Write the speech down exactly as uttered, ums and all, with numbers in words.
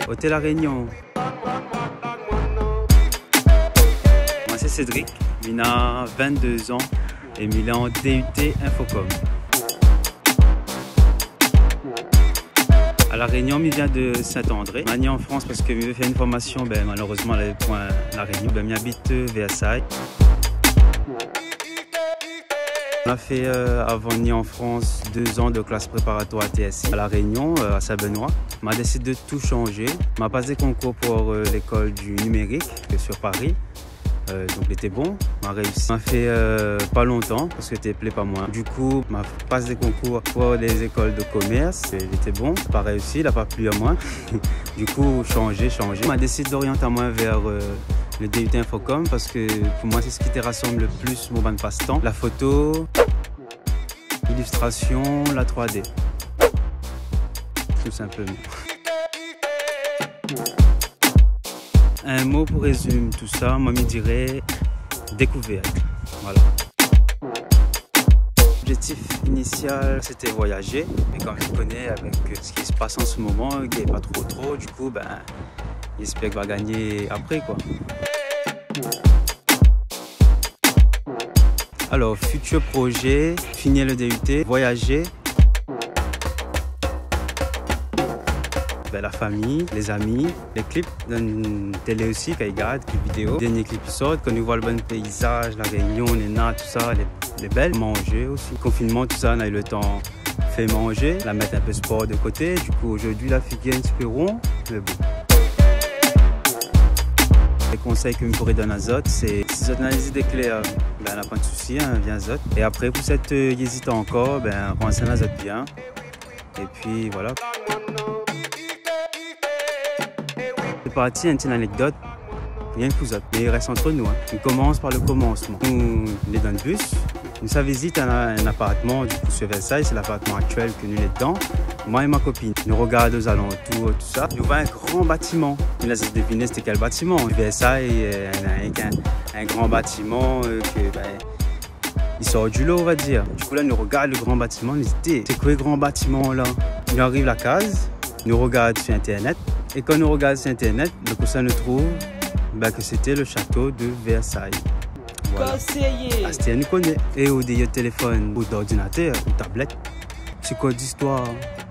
Hôtel La Réunion. Moi c'est Cédric, il a vingt-deux ans et il est en D U T Infocom. À La Réunion, il vient de Saint-André. Je suis en France parce que je veux faire une formation, ben, malheureusement, à La Réunion, ben, j'habite Versailles. On a fait, euh, avant de venir en France, deux ans de classe préparatoire à T S I à La Réunion, euh, à Saint-Benoît. On a décidé de tout changer. On a passé concours pour euh, l'école du numérique sur Paris. Euh, donc il était bon, on a réussi. On a fait euh, pas longtemps parce que c'était plaît pas moins. Du coup, on a passé des concours pour les écoles de commerce. Il était bon, ça n'a pas réussi, il n'a pas plu à moi. Du coup, changer, changer. On a décidé d'orienter à moi vers euh, le D U T Infocom parce que pour moi, c'est ce qui te rassemble le plus mon ban de passe-temps. La photo, l'illustration, la trois D. Tout simplement. Un mot pour résumer tout ça, moi je dirais découverte. Voilà. L'objectif initial c'était voyager, mais comme je connais avec ce qui se passe en ce moment, qui n'est pas trop trop, du coup ben j'espère qu'il va gagner après quoi. Alors futur projet, finir le D U T, voyager. Ben, la famille, les amis, les clips, une télé aussi, quand ils regardent, les vidéos. Les derniers clips qui sortent, quand on voit le bon paysage, la Réunion, les nains, tout ça, les, les belles. Manger aussi. Confinement, tout ça, on a eu le temps de faire manger, la mettre un peu sport de côté. Du coup, aujourd'hui, la fille gagne super rond, mais bon. Les conseils que je pourrais donner à Zot, c'est si vous avez des idées claires, ben, on n'a pas de souci, hein, viens Zot. Et après, pour cette euh, hésitant encore, ben, renseigne à Zot bien. Et puis voilà. C'est parti, une petite anecdote, rien que vous autres, mais il reste entre nous. Hein. On commence par le commencement. Nous, on est dans le bus, nous ça visite un, un appartement du coup sur Versailles, c'est l'appartement actuel que nous sommes dedans. Moi et ma copine, nous regardons aux alentours, tout ça. Nous voyons un grand bâtiment. Nous laissons deviner c'était quel bâtiment. Versailles, euh, un, un, un grand bâtiment euh, que, ben, il sort du lot, on va dire. Du coup là, nous regardons le grand bâtiment, nous disons, c'est quoi le grand bâtiment là? Nous arrive à la case, nous regardons sur internet. Et quand nous regardons sur internet, le coup ça nous trouve ben, que c'était le château de Versailles. Voilà. Conseiller. Astien nous connaît. Et au téléphone, ou d'ordinateur, ou tablette. C'est quoi d'histoire?